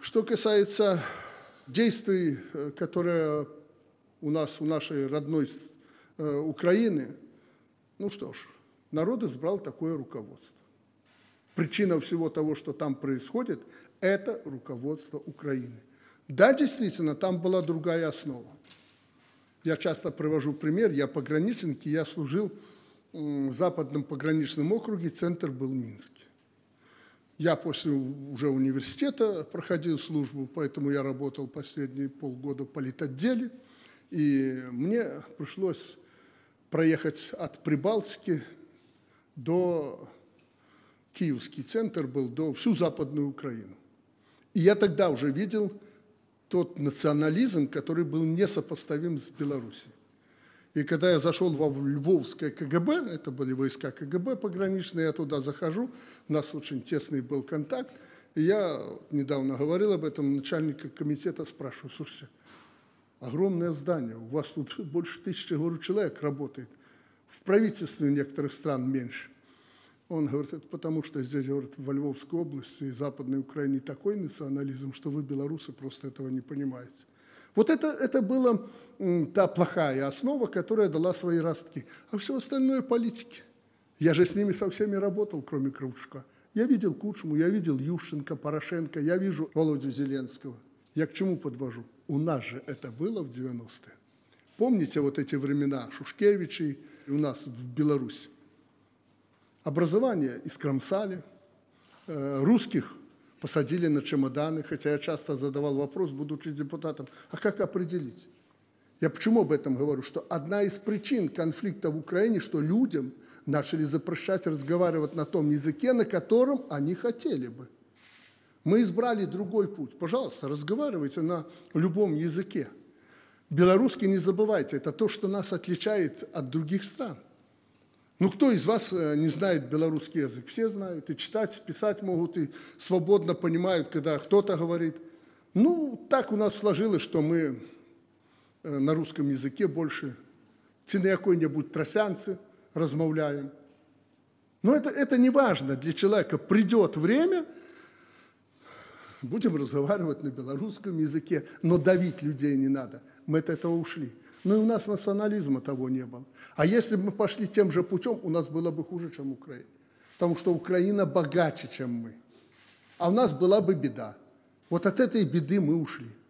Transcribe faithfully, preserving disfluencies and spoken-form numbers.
Что касается действий, которые у нас, у нашей родной э, Украины, ну что ж, народ избрал такое руководство. Причина всего того, что там происходит, это руководство Украины. Да, действительно, там была другая основа. Я часто привожу пример, я пограничник, и я служил в Западном пограничном округе, центр был в Минске. Я после уже университета проходил службу, поэтому я работал последние полгода в политотделе, и мне пришлось проехать от Прибалтики до Киевский центр был, до всю Западную Украину. И я тогда уже видел тот национализм, который был несопоставим с Белоруссией. И когда я зашел во Львовское КГБ, это были войска КГБ пограничные, я туда захожу, у нас очень тесный был контакт, и я недавно говорил об этом, начальника комитета спрашиваю: слушайте, огромное здание, у вас тут больше тысячи, говорю, человек работает, в правительстве некоторых стран меньше. Он говорит: это потому что здесь, говорит, во Львовской области и Западной Украине такой национализм, что вы, белорусы, просто этого не понимаете. Вот это, это была м, та плохая основа, которая дала свои ростки. А все остальное – политики. Я же с ними со всеми работал, кроме Кравчука. Я видел Кучму, я видел Ющенко, Порошенко, я вижу Володю Зеленского. Я к чему подвожу? У нас же это было в девяностые. Помните вот эти времена Шушкевичей у нас в Беларуси? Образование искромсали, э, русских посадили на чемоданы, хотя я часто задавал вопрос, будучи депутатом, а как определить? Я почему об этом говорю? Что одна из причин конфликта в Украине, что людям начали запрещать разговаривать на том языке, на котором они хотели бы. Мы избрали другой путь. Пожалуйста, разговаривайте на любом языке. Белорусский, не забывайте, это то, что нас отличает от других стран. Ну, кто из вас не знает белорусский язык? Все знают, и читать, и писать могут, и свободно понимают, когда кто-то говорит. Ну, так у нас сложилось, что мы на русском языке больше ці на якой-нибудь тросянце размовляем. Но это, это не важно для человека. Придет время, будем разговаривать на белорусском языке, но давить людей не надо. Мы от этого ушли. Ну и у нас национализма того не было. А если бы мы пошли тем же путем, у нас было бы хуже, чем Украина. Потому что Украина богаче, чем мы. А у нас была бы беда. Вот от этой беды мы ушли.